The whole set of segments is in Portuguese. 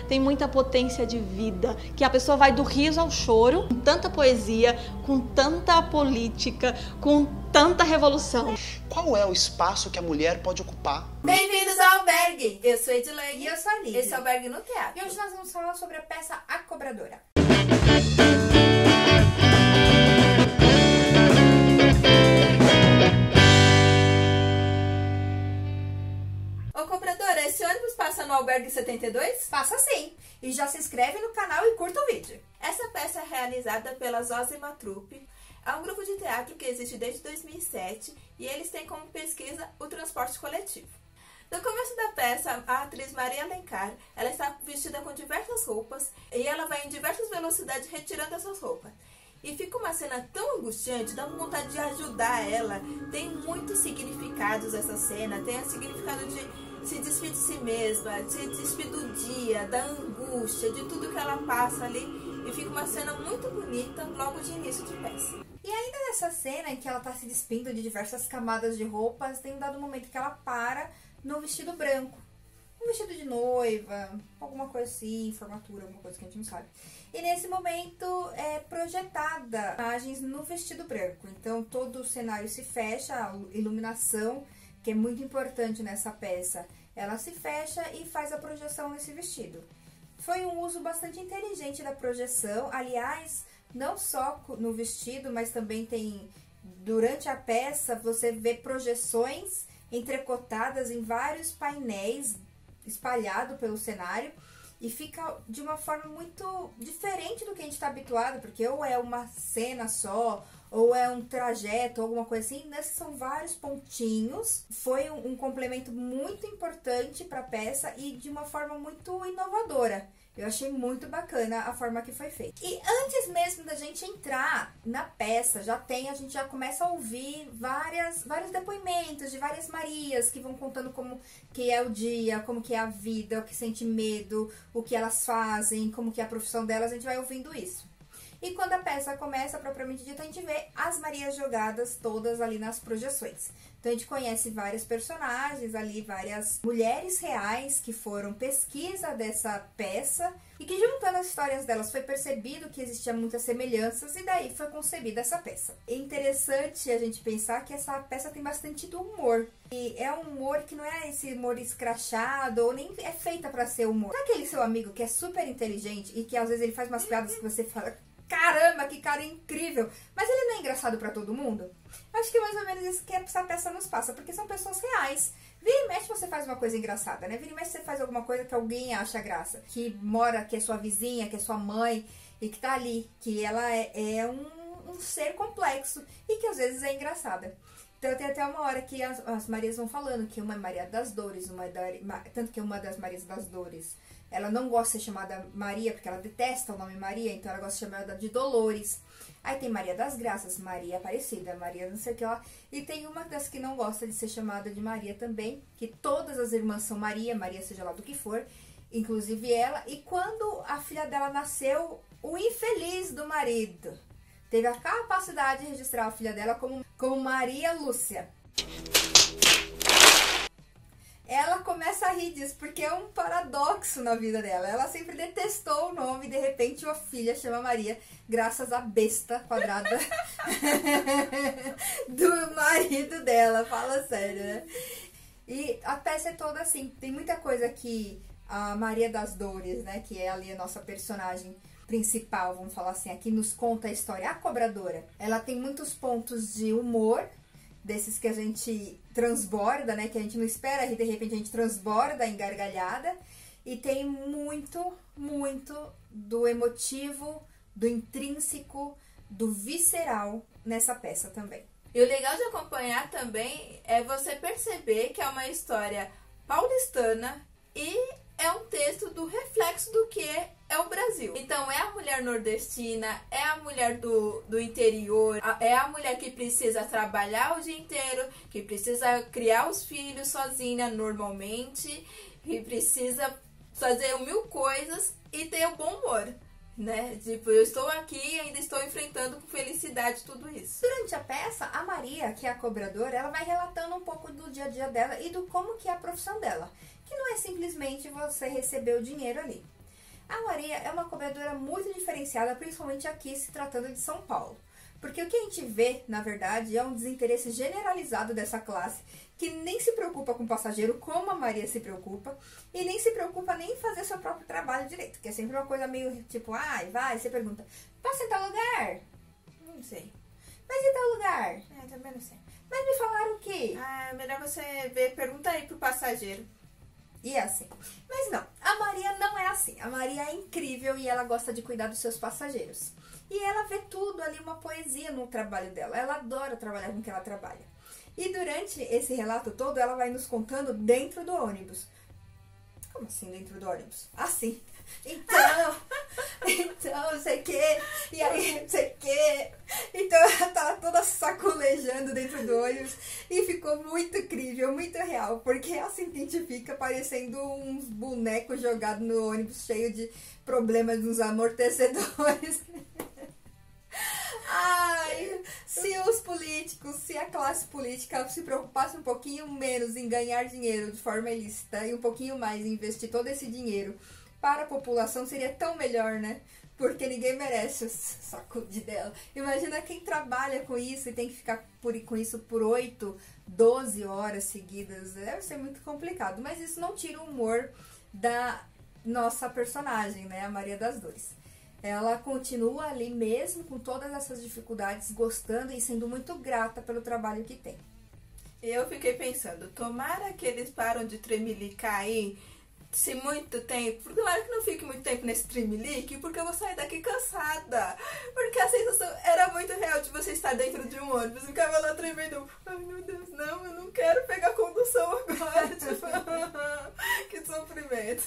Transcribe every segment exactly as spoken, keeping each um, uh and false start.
tem muita potência de vida, que a pessoa vai do riso ao choro, com tanta poesia, com tanta política, com tanta revolução. Qual é o espaço que a mulher pode ocupar? Bem-vindos ao Albergue! Eu sou Edileide. E eu sou a Lídia. Esse é o Albergue no Teatro. E hoje nós vamos falar sobre a peça A Cobradora. Ô Cobradora, esse ônibus passa no Albergue setenta e dois? Passa sim! E já se inscreve no canal e curta o vídeo. Essa peça é realizada pela Zózima Trupe. É um grupo de teatro que existe desde dois mil e sete e eles têm como pesquisa o transporte coletivo. No começo da peça, a atriz Maria Alencar, ela está vestida com diversas roupas e ela vai em diversas velocidades retirando essas roupas. E fica uma cena tão angustiante, dá vontade de ajudar ela. Tem muitos significados essa cena, tem o significado de se despir de si mesma, de se despir do dia, da angústia, de tudo que ela passa ali. E fica uma cena muito bonita logo de início de peça. E ainda nessa cena em que ela está se despindo de diversas camadas de roupas, tem um dado momento que ela para no vestido branco. Um vestido de noiva, alguma coisa assim, formatura, alguma coisa que a gente não sabe. E nesse momento é projetada imagens no vestido branco. Então todo o cenário se fecha, a iluminação, que é muito importante nessa peça, ela se fecha e faz a projeção nesse vestido. Foi um uso bastante inteligente da projeção, aliás, não só no vestido, mas também tem, durante a peça, você vê projeções entrecotadas em vários painéis espalhado pelo cenário e fica de uma forma muito diferente do que a gente está habituado, porque ou é uma cena só, ou é um trajeto, alguma coisa assim. Nesses são vários pontinhos. Foi um, um complemento muito importante para a peça e de uma forma muito inovadora. Eu achei muito bacana a forma que foi feita. E antes mesmo da gente entrar na peça, já tem, a gente já começa a ouvir várias, vários depoimentos de várias Marias que vão contando como que é o dia, como que é a vida, o que sente medo, o que elas fazem, como que é a profissão delas, a gente vai ouvindo isso. E quando a peça começa, propriamente dita, a gente vê as Marias jogadas todas ali nas projeções. Então a gente conhece vários personagens ali, várias mulheres reais que foram pesquisa dessa peça e que juntando as histórias delas foi percebido que existiam muitas semelhanças e daí foi concebida essa peça. É interessante a gente pensar que essa peça tem bastante do humor. E é um humor que não é esse humor escrachado ou nem é feita pra ser humor. Sabe aquele seu amigo que é super inteligente e que às vezes ele faz umas piadas que você fala: caramba, que cara incrível! Mas ele não é engraçado pra todo mundo? Acho que é mais ou menos isso que essa peça nos passa, porque são pessoas reais. Vira e mexe você faz uma coisa engraçada, né? Vira e mexe você faz alguma coisa que alguém acha graça. Que mora, que é sua vizinha, que é sua mãe e que tá ali. Que ela é, é um, um ser complexo e que às vezes é engraçada. Então tem até uma hora que as, as Marias vão falando que uma é Maria das Dores, uma é da, tanto que uma das Marias das Dores, ela não gosta de ser chamada Maria, porque ela detesta o nome Maria, então ela gosta de chamar ela de Dolores. Aí tem Maria das Graças, Maria Aparecida, Maria não sei o que lá. E tem uma das que não gosta de ser chamada de Maria também, que todas as irmãs são Maria, Maria seja lá do que for, inclusive ela. E quando a filha dela nasceu, o infeliz do marido teve a capacidade de registrar a filha dela como, como Maria Lúcia. Ela começa a rir disso, porque é um paradoxo na vida dela. Ela sempre detestou o nome e de repente uma filha chama Maria, graças à besta quadrada do marido dela. Fala sério, né? E a peça é toda assim, tem muita coisa que a Maria das Dores, né, que é ali a nossa personagem principal, vamos falar assim, aqui nos conta a história. A Cobradora, ela tem muitos pontos de humor, desses que a gente transborda, né, que a gente não espera e de repente a gente transborda em gargalhada, e tem muito, muito do emotivo, do intrínseco, do visceral nessa peça também. E o legal de acompanhar também é você perceber que é uma história paulistana e é um texto do reflexo do que é o Brasil. Então é a mulher nordestina, é a mulher do, do interior, é a mulher que precisa trabalhar o dia inteiro, que precisa criar os filhos sozinha normalmente, que precisa fazer mil coisas e ter o bom humor, né? Tipo, eu estou aqui e ainda estou enfrentando com felicidade tudo isso. Durante a peça, a Maria, que é a cobradora, ela vai relatando um pouco do dia a dia dela e do como que é a profissão dela. Que não é simplesmente você receber o dinheiro ali. A Maria é uma cobradora muito diferenciada, principalmente aqui se tratando de São Paulo. Porque o que a gente vê, na verdade, é um desinteresse generalizado dessa classe, que nem se preocupa com o passageiro como a Maria se preocupa, e nem se preocupa nem em fazer seu próprio trabalho direito, que é sempre uma coisa meio tipo, ai, vai, você pergunta, passa em tal lugar? Não sei. Mas em tal lugar? É, também não sei. Mas me falaram o quê? Ah, melhor você ver, pergunta aí pro passageiro. E é assim. Mas não, a Maria não é assim. A Maria é incrível e ela gosta de cuidar dos seus passageiros. E ela vê tudo ali, uma poesia no trabalho dela. Ela adora trabalhar com o que ela trabalha. E durante esse relato todo, ela vai nos contando dentro do ônibus. Como assim dentro do ônibus? Assim. Então, então, não sei o que, e aí, não sei o que. Então ela tava toda sacolejando dentro do ônibus e ficou muito incrível, muito real, porque ela se identifica parecendo uns bonecos jogados no ônibus cheio de problemas nos amortecedores. Ai, se os políticos, se a classe política se preocupasse um pouquinho menos em ganhar dinheiro de forma ilícita e um pouquinho mais em investir todo esse dinheiro para a população, seria tão melhor, né? Porque ninguém merece o sacude dela. Imagina quem trabalha com isso e tem que ficar por, com isso por oito, doze horas seguidas. Deve ser muito complicado. Mas isso não tira o humor da nossa personagem, né? A Maria das Dores. Ela continua ali mesmo, com todas essas dificuldades, gostando e sendo muito grata pelo trabalho que tem. Eu fiquei pensando, tomara que eles param de tremelicar aí, se muito tempo, tomara que não fique muito tempo nesse tremelique, porque eu vou sair daqui cansada. Porque a sensação era muito real de você estar dentro de um ônibus, ficava lá tremendo. Ai meu Deus, não, eu não quero pegar condução agora. Tipo, que sofrimento.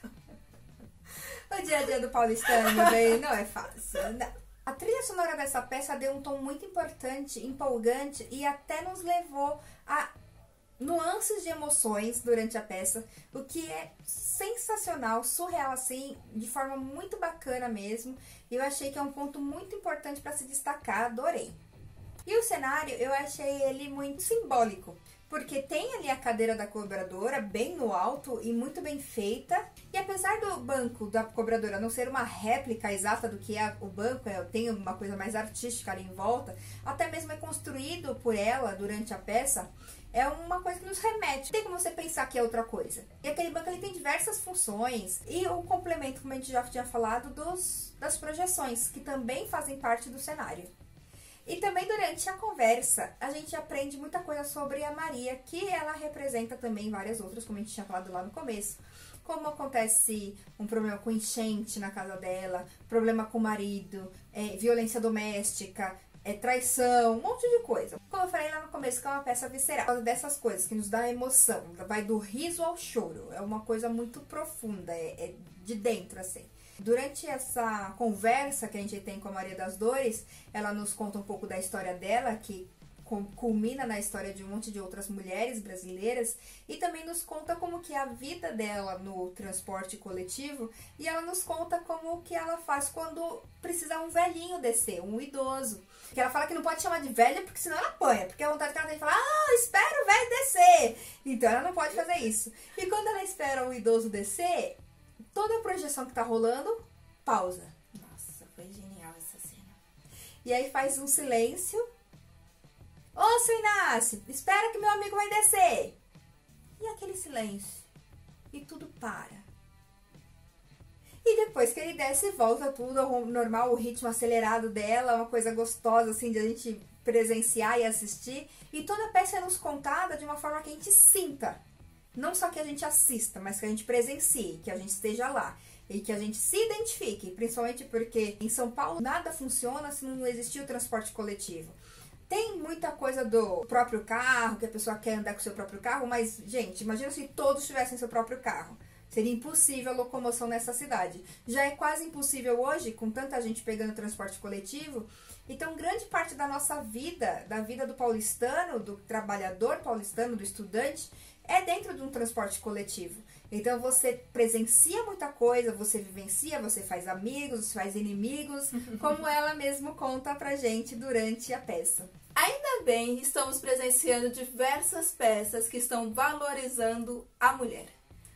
O dia a dia do paulistano, bem, não é fácil. Não. A trilha sonora dessa peça deu um tom muito importante, empolgante e até nos levou a nuances de emoções durante a peça, o que é sensacional, surreal assim, de forma muito bacana mesmo. Eu achei que é um ponto muito importante para se destacar, adorei. E o cenário, eu achei ele muito simbólico, porque tem ali a cadeira da cobradora bem no alto e muito bem feita. E apesar do banco da cobradora não ser uma réplica exata do que é o banco, é, tem uma coisa mais artística ali em volta, até mesmo é construído por ela durante a peça, é uma coisa que nos remete. Tem como você pensar que é outra coisa. E aquele banco ele tem diversas funções. E o complemento, como a gente já tinha falado, dos, das projeções, que também fazem parte do cenário. E também durante a conversa, a gente aprende muita coisa sobre a Maria, que ela representa também várias outras, como a gente tinha falado lá no começo. Como acontece um problema com enchente na casa dela, problema com o marido, é, violência doméstica, é, traição, um monte de coisa. Como eu falei lá no começo, que é uma peça visceral. Por causa dessas coisas que nos dá emoção, vai do riso ao choro. É uma coisa muito profunda, é, é de dentro, assim. Durante essa conversa que a gente tem com a Maria das Dores, ela nos conta um pouco da história dela, que culmina na história de um monte de outras mulheres brasileiras, e também nos conta como que é a vida dela no transporte coletivo, e ela nos conta como que ela faz quando precisa um velhinho descer, um idoso. Que ela fala que não pode chamar de velha porque senão ela apanha, porque a vontade que ela tem de falar, ah, espera o velho descer. Então ela não pode fazer isso. E quando ela espera o idoso descer, toda a projeção que tá rolando, pausa. Nossa, foi genial essa cena. E aí faz um silêncio. Ô, seu Inácio, espera que meu amigo vai descer. E aquele silêncio. E tudo para. E depois que ele desce, volta tudo ao normal, o ritmo acelerado dela, uma coisa gostosa, assim, de a gente presenciar e assistir. E toda a peça é nos contada de uma forma que a gente sinta. Não só que a gente assista, mas que a gente presencie, que a gente esteja lá. E que a gente se identifique, principalmente porque em São Paulo nada funciona se não existir o transporte coletivo. Tem muita coisa do próprio carro, que a pessoa quer andar com o seu próprio carro, mas, gente, imagina se todos tivessem seu próprio carro. Seria impossível a locomoção nessa cidade. Já é quase impossível hoje, com tanta gente pegando transporte coletivo. Então, grande parte da nossa vida, da vida do paulistano, do trabalhador paulistano, do estudante, é dentro de um transporte coletivo. Então, você presencia muita coisa, você vivencia, você faz amigos, você faz inimigos, como ela mesmo conta pra gente durante a peça. Ainda bem, estamos presenciando diversas peças que estão valorizando a mulher.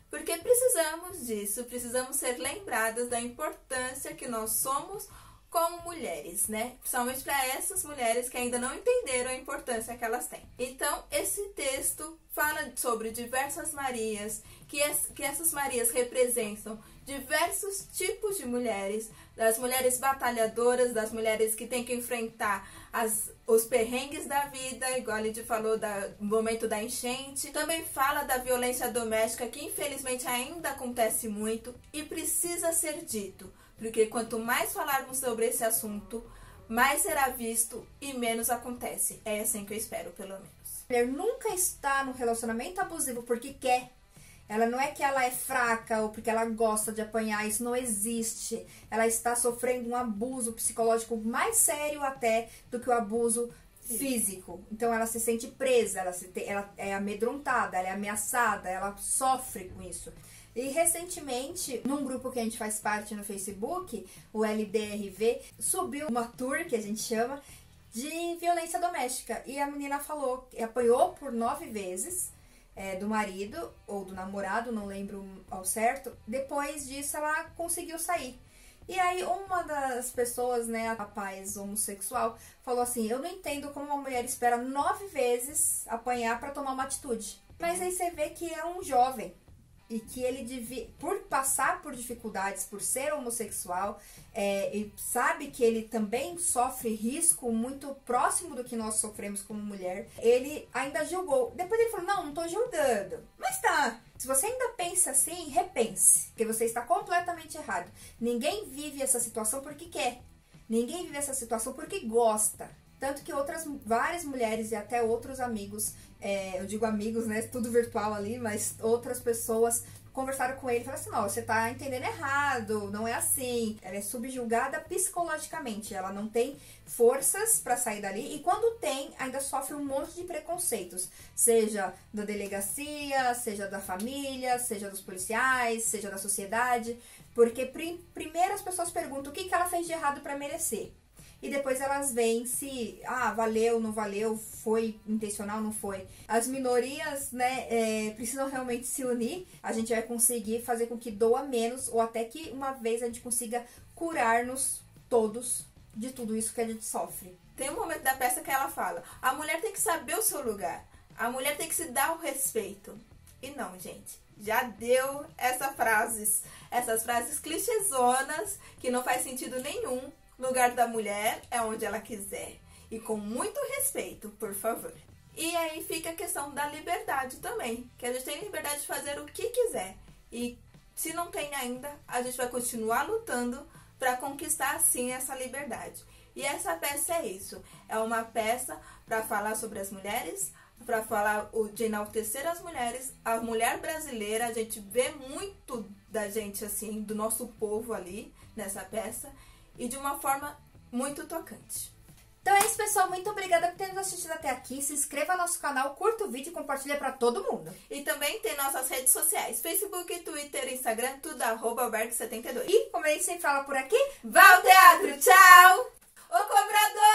Porque precisamos disso, precisamos ser lembradas da importância que nós somos como mulheres, né? Principalmente para essas mulheres que ainda não entenderam a importância que elas têm. Então, esse texto fala sobre diversas Marias, que, es, que essas Marias representam diversos tipos de mulheres, das mulheres batalhadoras, das mulheres que têm que enfrentar as, os perrengues da vida, igual a Lidy falou da, no momento da enchente. Também fala da violência doméstica, que infelizmente ainda acontece muito e precisa ser dito. Porque quanto mais falarmos sobre esse assunto, mais será visto e menos acontece. É assim que eu espero, pelo menos. A mulher nunca está no relacionamento abusivo porque quer. Ela não é que ela é fraca ou porque ela gosta de apanhar, isso não existe. Ela está sofrendo um abuso psicológico mais sério até do que o abuso físico. Então ela se sente presa, ela, se, ela é amedrontada, ela é ameaçada, ela sofre com isso. E recentemente, num grupo que a gente faz parte no Facebook, o L D R V, subiu uma tour, que a gente chama, de violência doméstica. E a menina falou que apanhou por nove vezes é, do marido ou do namorado, não lembro ao certo. Depois disso, ela conseguiu sair. E aí, uma das pessoas, né, a rapaz homossexual, falou assim, eu não entendo como uma mulher espera nove vezes apanhar pra tomar uma atitude. Mas aí você vê que é um jovem. E que ele devia, por passar por dificuldades, por ser homossexual, é, e sabe que ele também sofre risco muito próximo do que nós sofremos como mulher, ele ainda julgou. Depois ele falou, não, não tô julgando. Mas tá, se você ainda pensa assim, repense, porque você está completamente errado. Ninguém vive essa situação porque quer. Ninguém vive essa situação porque gosta. Tanto que outras, várias mulheres e até outros amigos, é, eu digo amigos, né, tudo virtual ali, mas outras pessoas conversaram com ele e falaram assim, não, você tá entendendo errado, não é assim. Ela é subjugada psicologicamente, ela não tem forças pra sair dali e quando tem, ainda sofre um monte de preconceitos, seja da delegacia, seja da família, seja dos policiais, seja da sociedade, porque prim- primeiro as pessoas perguntam o que, que ela fez de errado pra merecer. E depois elas veem se, ah, valeu, não valeu, foi intencional, não foi. As minorias, né, é, precisam realmente se unir. A gente vai conseguir fazer com que doa menos ou até que uma vez a gente consiga curar-nos todos de tudo isso que a gente sofre. Tem um momento da peça que ela fala, a mulher tem que saber o seu lugar. A mulher tem que se dar o respeito. E não, gente. Já deu essa frases, essas frases clichêzonas que não faz sentido nenhum. Lugar da mulher é onde ela quiser. E com muito respeito, por favor. E aí fica a questão da liberdade também. Que a gente tem liberdade de fazer o que quiser. E se não tem ainda, a gente vai continuar lutando para conquistar, sim, essa liberdade. E essa peça é isso. É uma peça para falar sobre as mulheres, para falar de enaltecer as mulheres. A mulher brasileira, a gente vê muito da gente, assim, do nosso povo ali, nessa peça. E de uma forma muito tocante. Então é isso, pessoal. Muito obrigada por ter nos assistido até aqui. Se inscreva no nosso canal, curta o vídeo e compartilha para todo mundo. E também tem nossas redes sociais. Facebook, Twitter, Instagram, tudo arroba albergue setenta e dois. E, como a gente sempre fala por aqui, vá ao teatro! Tchau! O cobrador!